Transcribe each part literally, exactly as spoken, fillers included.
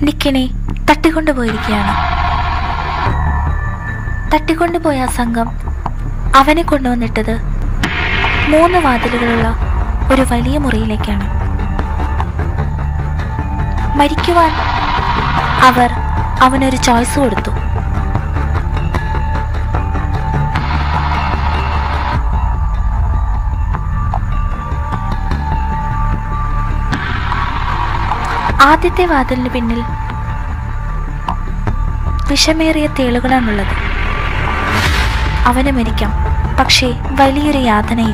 നിക്കിനെ തട്ടിക്കൊണ്ടുപോയിരിക്കുകയാണ്. തട്ടിക്കൊണ്ടുപോയ ആ സംഘം അവനെ കൊണ്ടുവന്നിട്ടത് മൂന്ന് വാതിലുകളുള്ള ഒരു വലിയ മുറിയിലേക്കാണ്. മരിക്കുവാൻ അവർ അവനൊരു ചോയ്സ് കൊടുത്തു. ആദ്യത്തെ വാതിലിന് പിന്നിൽ വിഷമേറിയ തേളുകളാണുള്ളത്. അവന് മരിക്കാം, പക്ഷേ വലിയൊരു യാതനയിൽ.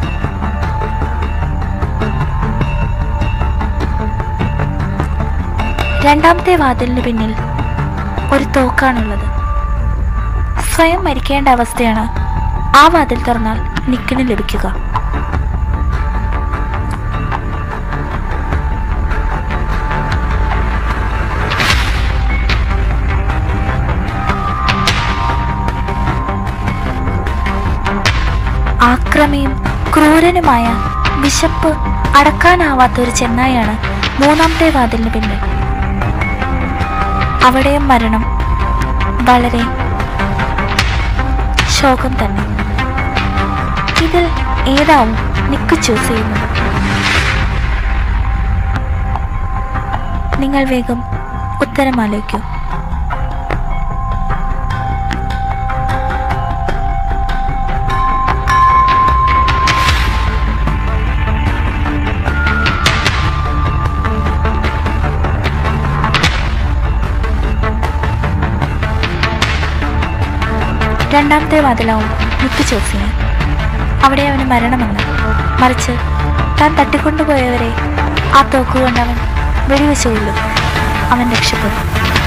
രണ്ടാമത്തെ വാതിലിന് പിന്നിൽ ഒരു തോക്കാണുള്ളത്. സ്വയം മരിക്കേണ്ട അവസ്ഥയാണ് ആ വാതിൽ തുറന്നാൽ നിക്കിന് ലഭിക്കുക. ആക്രമിയും ക്രൂരനുമായ വിശപ്പ് അടക്കാനാവാത്തൊരു ചെന്നായാണ് മൂന്നാമത്തെ വാതിലിന് പിന്നിൽ. അവിടെയും മരണം വളരെ ശോകം തന്നെ. ഇതിൽ ഏതാവും നിക്ക് ചൂസ് ചെയ്യുന്നത്? നിങ്ങൾ വേഗം ഉത്തരം ആലോചിക്കൂ. രണ്ടാമത്തെ വാതിലാവും നിക്ക് ചൂസ് ചെയ്യാൻ. അവിടെ അവന് മരണമല്ല, മറിച്ച് താൻ തട്ടിക്കൊണ്ടുപോയവരെ ആ തോക്കുകൊണ്ട് അവൻ വെടിവെച്ചു കൊള്ളും. അവൻ രക്ഷപ്പെടും.